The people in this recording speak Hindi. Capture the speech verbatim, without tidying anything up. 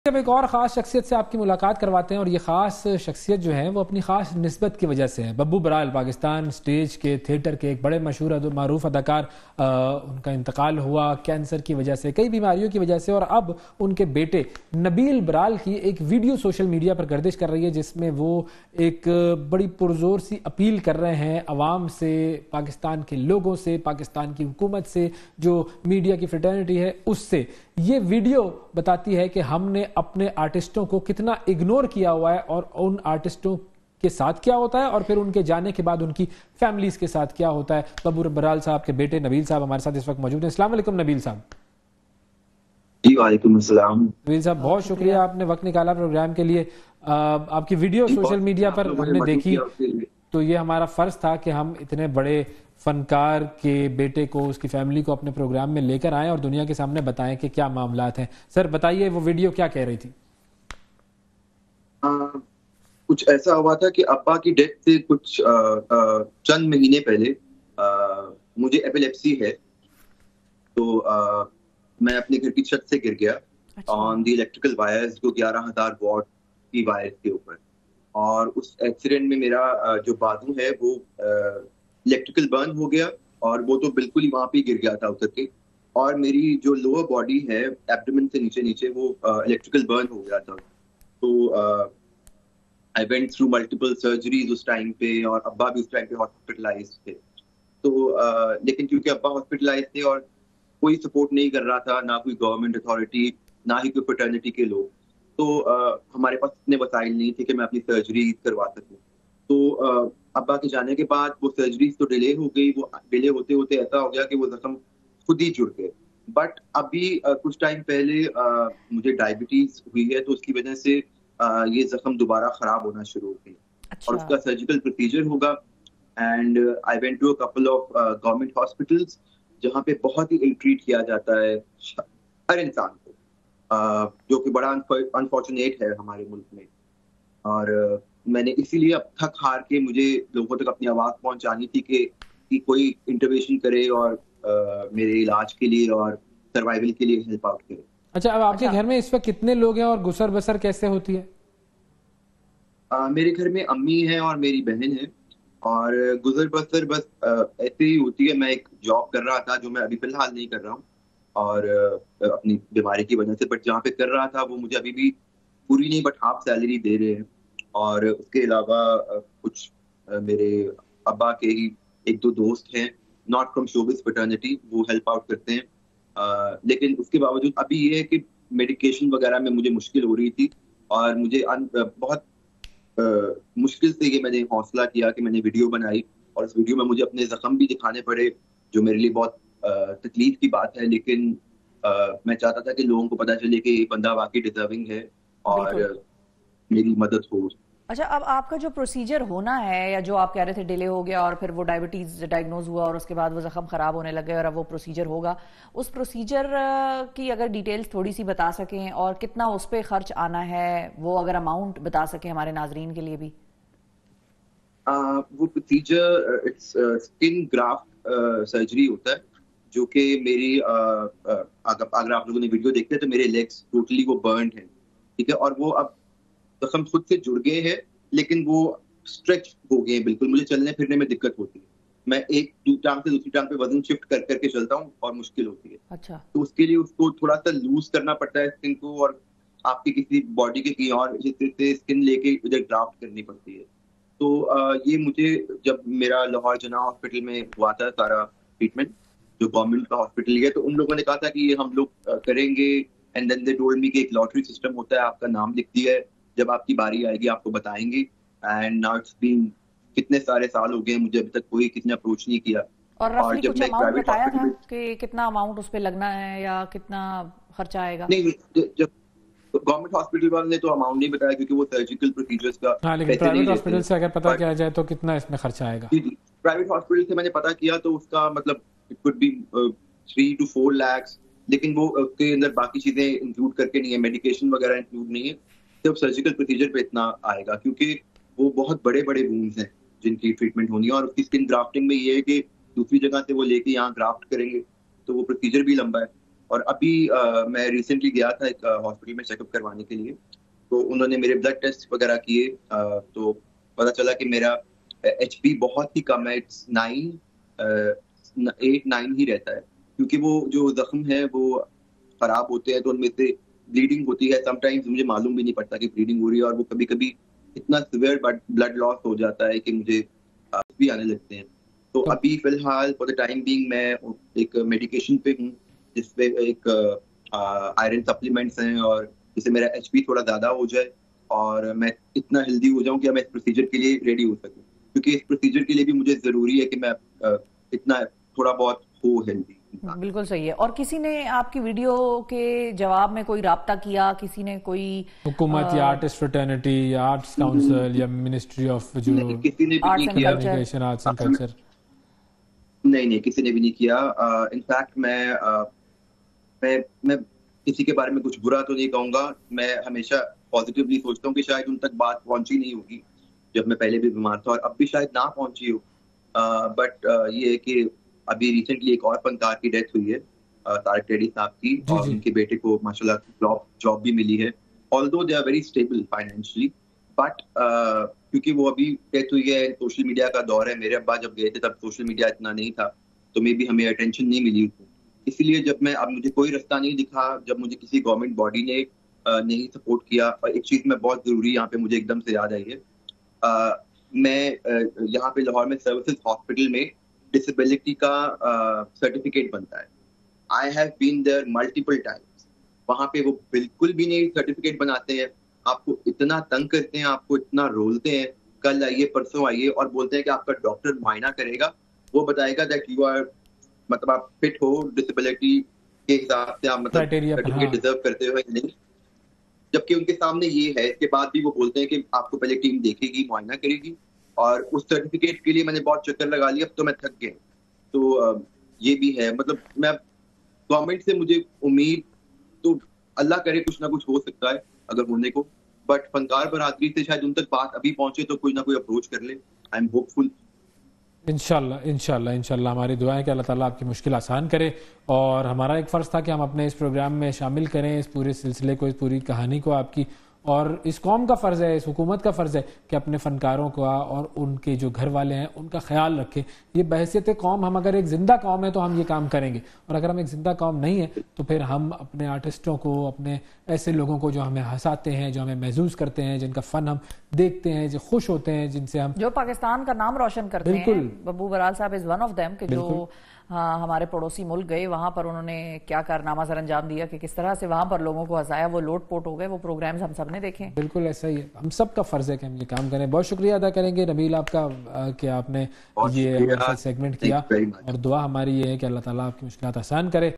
अब एक और ख़ास शख्सियत से आपकी मुलाकात करवाते हैं और ये ख़ास शख्सियत जो है वो अपनी ख़ास निस्बत की वजह से है। बब्बू बराल पाकिस्तान स्टेज के थिएटर के एक बड़े मशहूर मारूफ अदाकार, आ, उनका इंतकाल हुआ कैंसर की वजह से, कई बीमारियों की वजह से। और अब उनके बेटे नबील बराल की एक वीडियो सोशल मीडिया पर गर्दिश कर रही है जिसमें वो एक बड़ी पुरजोर सी अपील कर रहे हैं अवाम से, पाकिस्तान के लोगों से, पाकिस्तान की हुकूमत से, जो मीडिया की फ्रेटर्निटी है उससे। ये वीडियो बताती है कि हमने अपने आर्टिस्टों को कितना इग्नोर किया हुआ है और उन आर्टिस्टों के साथ क्या होता है और फिर उनके जाने के बाद उनकी फैमिलीज के साथ क्या होता है। बब्बू बराल साहब के बेटे नबील साहब हमारे साथ इस वक्त मौजूद हैं। अस्सलाम वालेकुम नबील साहब। जी वालेकुम अस्सलाम। नबील साहब बहुत शुक्रिया, आपने वक्त निकाला प्रोग्राम के लिए। आ, आपकी वीडियो सोशल मीडिया पर हमने देखी तो ये हमारा फर्ज था कि हम इतने बड़े फनकार के बेटे को, उसकी फैमिली को अपने प्रोग्राम में लेकर आएं और दुनिया के सामने बताएं कि क्या मामलात हैं। सर बताइए वो वीडियो क्या कह रही थी? आ, कुछ ऐसा हुआ था कि अब्बा की डेथ से कुछ आ, आ, चंद महीने पहले आ, मुझे एपिलेप्सी है, तो आ, मैं अपने घर की छत से गिर गया ऑन द इलेक्ट्रिकल वायर्स, जो ग्यारह हजार वॉट की वायर्स के ऊपर। और उस एक्सीडेंट में मेरा जो बाजू है वो इलेक्ट्रिकल बर्न हो गया और वो तो बिल्कुल ही वहां पे गिर गया था उतर के। और मेरी जो लोअर बॉडी है एब्डोमेन से नीचे नीचे वो इलेक्ट्रिकल बर्न हो गया था। तो I went through multiple surgeries उस टाइम पे, और अब्बा भी उस टाइम पे हॉस्पिटलाइज थे। तो uh, लेकिन क्योंकि अब्बा हॉस्पिटलाइज थे और कोई सपोर्ट नहीं कर रहा था, ना कोई गवर्नमेंट अथॉरिटी, ना ही कोई फ्रेटर्निटी के लोग, तो uh, हमारे पास इतने वसाइल नहीं थे कि मैं अपनी सर्जरी करवा सकूं। तो uh, अब्बा के जाने के बाद वो सर्जरीज तो डिले हो गई। वो डिले होते होते ऐसा हो गया कि वो जख्म खुद ही जुड़ गए। बट अभी uh, कुछ टाइम पहले uh, मुझे डायबिटीज हुई है, तो उसकी वजह से uh, ये जख्म दोबारा खराब होना शुरू हो गई। अच्छा। और उसका सर्जिकल प्रोसीजर होगा। And I went to a couple of government hospitals जहाँ पे बहुत ही इल ट्रीट किया जाता है हर इंसान को, uh, जो कि बड़ा अनफॉर्चुनेट है हमारे मुल्क में। और uh, मैंने इसीलिए अब थक हार के मुझे लोगों तक अपनी आवाज पहुंचानी थी कि, कि कोई इंटरवेंशन करे और uh, मेरे इलाज के लिए और सर्वाइवल के लिए हेल्प आउट करे। अच्छा, अब आपके घर में इस वक्त कितने लोग हैं और गुसर बसर कैसे होती है? uh, मेरे घर में अम्मी है और मेरी बहन है, और गुजर बसर बस ऐसे ही होती है। मैं एक जॉब कर रहा था जो मैं अभी फिलहाल नहीं कर रहा हूँ, और अपनी बीमारी की वजह से, बट जहाँ पे कर रहा था वो मुझे अभी भी पूरी नहीं बट हाफ सैलरी दे रहे हैं। और उसके अलावा कुछ मेरे अब्बा के ही एक दो दोस्त हैं, नॉट फ्रॉम शोबिस फ्रेटर्निटी, वो हेल्प आउट करते हैं। आ, लेकिन उसके बावजूद अभी ये है कि मेडिकेशन वगैरह में मुझे मुश्किल हो रही थी, और मुझे अन, बहुत Uh, मुश्किल से ये मैंने हौसला किया कि मैंने वीडियो बनाई, और इस वीडियो में मुझे अपने जख्म भी दिखाने पड़े, जो मेरे लिए बहुत uh, तकलीफ की बात है। लेकिन uh, मैं चाहता था कि लोगों को पता चले कि ये बंदा वाकई डिजर्विंग है और मेरी मदद हो। अच्छा, अब आपका जो प्रोसीजर होना है, या जो आप कह रहे थे डिले हो गया और फिर वो डायबिटीज डायग्नोज हुआ और उसके बाद वो जख्म खराब होने लगे और अब वो प्रोसीजर होगा, उस प्रोसीजर की अगर डिटेल्स थोड़ी सी बता सकें और कितना उस पर खर्च आना है, वो अगर अमाउंट बता सकें हमारे नाजरीन के लिए भी। uh, वो procedure it's skin graft surgery होता है, जो कि मेरी uh, uh, अगर, अगर आप लोगों ने वीडियो देखते हैं तो मेरे लेग्स टोटली वो बर्न्ड हैं, ठीक है। और वो अब जख्म खुद से जुड़ गए हैं, लेकिन वो स्ट्रेच हो गए हैं बिल्कुल। मुझे चलने फिरने में दिक्कत होती है, मैं एक टांग से दूसरी टांग पे वजन शिफ्ट कर करके चलता हूँ और मुश्किल होती है। अच्छा। तो उसके लिए उसको थोड़ा सा लूज करना पड़ता है स्किन को, और आपकी किसी बॉडी के कहीं और हिस्से से स्किन लेके उधर ग्राफ्ट करनी पड़ती है। तो आ, ये मुझे जब मेरा लाहौर जना हॉस्पिटल में हुआ था सारा ट्रीटमेंट, जो गवर्नमेंट का हॉस्पिटल है, तो उन लोगों ने कहा था कि ये हम लोग करेंगे। And then they told me कि एक लॉटरी सिस्टम होता है, आपका नाम लिख दिया है, जब आपकी बारी आएगी आपको बताएंगे। एंड नाउ इट्स बीन कितने सारे साल हो गए, मुझे अभी तक कोई किसी ने अप्रोच नहीं किया। और रफली कुछ अमाउंट बताया था कि कितना अमाउंट उस पे लगना है या कितना खर्चा आएगा? नहीं, जब गवर्नमेंट हॉस्पिटल वाले ने तो अमाउंट नहीं बताया, क्योंकि वो सर्जिकल प्रोसीजर्स का। हाँ, लेकिन प्राइवेट हॉस्पिटल से अगर पता किया जाए तो कितना इसमें खर्चा आएगा? जी जी, प्राइवेट हॉस्पिटल से मैंने पता किया तो उसका मतलब it could be three two four lakhs, लेकिन वो उसके अंदर बाकी चीजें इंक्लूड करके नहीं है, मेडिकेशन वगैरह इंक्लूड नहीं है, सिर्फ सर्जिकल प्रोसीजर पे इतना आएगा, क्योंकि वो बहुत बड़े बड़े वूंड्स हैं जिनकी ट्रीटमेंट होनी है। और उसकी स्किन ग्राफ्टिंग में ये है कि दूसरी जगह से वो लेके यहाँ ग्राफ्ट करेंगे, तो वो प्रोसीजर भी लंबा है। और अभी आ, मैं रिसेंटली गया था एक हॉस्पिटल में चेकअप करवाने के लिए, तो उन्होंने मेरे ब्लड टेस्ट वगैरह किए, तो पता चला कि मेरा एच पी बहुत ही कम है, इट्स नाइन एट नाइन ही रहता है, क्योंकि वो जो जख्म है वो खराब होते हैं तो उनमें से ब्लीडिंग होती है। समटाइम्स मुझे मालूम भी नहीं पड़ता कि ब्लीडिंग हो रही है, और वो कभी कभी इतना सिवियर ब्लड लॉस हो जाता है कि मुझे भी आने लगते हैं। तो अभी फिलहाल फॉर द टाइम बीइंग मैं एक मेडिकेशन पे हूँ, जिसपे एक आयरन सप्लीमेंट्स हैं, और जिससे मेरा एचपी थोड़ा ज्यादा हो जाए और मैं इतना हेल्दी हो जाऊं कि मैं इस प्रोसीजर के लिए रेडी हो सकूं, क्योंकि इस प्रोसीजर के लिए भी मुझे जरूरी है कि मैं इतना थोड़ा बहुत हो हेल्दी। बिल्कुल सही है। और किसी ने आपकी वीडियो के जवाब में कोई राब्ता किया, किसी ने कोई हुकूमत या आर्टिस्ट फ्रेटर्निटी या आर्ट्स काउंसिल या मिनिस्ट्री ऑफ जो किसी ने भी नहीं किया, कम्युनिकेशन आर्ट्स एंड कल्चर? नहीं नहीं किसी ने भी नहीं किया। इनफैक्ट uh, मैं uh, मैं मैं किसी के बारे में कुछ बुरा तो नहीं कहूंगा, मैं हमेशा पॉजिटिवली सोचता हूँ कि शायद उन तक बात पहुंची नहीं होगी जब मैं पहले भी बीमार था, और अब भी शायद ना पहुंची हो। बट uh, uh, ये है कि अभी रिसेंटली एक और फनकार की डेथ हुई है, uh, तारक टेडी साहब की, और उनके बेटे को माशाल्लाह जॉब जॉब भी मिली है, although they are very stable financially, but क्योंकि वो अभी डेथ हुई है, सोशल मीडिया का दौर है। मेरे अब्बा जब गए थे तब सोशल मीडिया इतना नहीं था, तो मे भी हमें अटेंशन नहीं मिली उसको। इसीलिए जब मैं अब मुझे कोई रास्ता नहीं दिखा, जब मुझे किसी गवर्नमेंट बॉडी ने uh, नहीं सपोर्ट किया, और एक चीज में बहुत जरूरी यहाँ पे मुझे एकदम से याद आई है, uh, मैं uh, यहाँ पे लाहौर में सर्विसेज हॉस्पिटल में डिसेबिलिटी का सर्टिफिकेट uh, बनता है। I have been there multiple times, वहां पे वो बिल्कुल भी नहीं सर्टिफिकेट बनाते हैं, आपको इतना तंग करते हैं, आपको इतना रोलते हैं, कल आइए परसों आइए, और बोलते हैं कि आपका डॉक्टर मुआयना करेगा, वो बताएगा दैट यू आर, मतलब आप फिट हो डिसेबिलिटी के हिसाब से, आप मतलब सर्टिफिकेट डिजर्व करते हो या नहीं। जबकि उनके सामने ये है, इसके बाद भी वो बोलते हैं कि आपको पहले टीम देखेगी, मुआयना करेगी, और उस सर्टिफिकेट के लिए मैंने बहुत चक्कर लगा लिया, अब तो मैं थक गया। तो ये भी है, मतलब मैं गवर्नमेंट से मुझे उम्मीद तो अल्लाह करे कुछ ना कुछ हो सकता है अगर होने को, बट फनकार बरादरी से शायद उन तक बात अभी पहुंचे तो कोई ना कोई अप्रोच कर ले। I am hopeful. इंशाल्लाह इंशाल्लाह इंशाल्लाह हमारी दुआएं कि अल्लाह ताला आपकी मुश्किल आसान करे, और हमारा एक फ़र्ज़ था कि हम अपने इस प्रोग्राम में शामिल करें इस पूरे सिलसिले को, इस पूरी कहानी को आपकी, और इस कौम का फ़र्ज़ है, इस हुकूमत का फ़र्ज़ है कि अपने फ़नकारों का और उनके जो घर वाले हैं उनका ख्याल रखें। ये बहैसियत कौम, हम अगर एक ज़िंदा कौम है तो हम ये काम करेंगे, और अगर हम एक ज़िंदा कौम नहीं है तो फिर हम अपने आर्टिस्टों को, अपने ऐसे लोगों को जो हमें हंसाते हैं, जो हमें महसूस करते हैं, जिनका फ़न हम देखते हैं, जो खुश होते हैं, जिनसे हम जो पाकिस्तान का नाम रोशन करते हैं, बब्बू बराल साहब इज़ वन ऑफ देम, कि जो हाँ, हमारे पड़ोसी मुल्क गए, वहां पर उन्होंने क्या कारनामा सर अंजाम दिया, कि किस तरह से वहां पर लोगों को हंसाया, वो लोट पोट हो गए, वो प्रोग्राम्स हम सब ने देखे। बिल्कुल ऐसा ही है, हम सब का फर्ज है कि हम ये काम करें। बहुत शुक्रिया अदा करेंगे नबील आपका कि आपने ये सेगमेंट किया, और दुआ हमारी ये है कि अल्लाह ताला आपकी मुश्किलात आसान करे।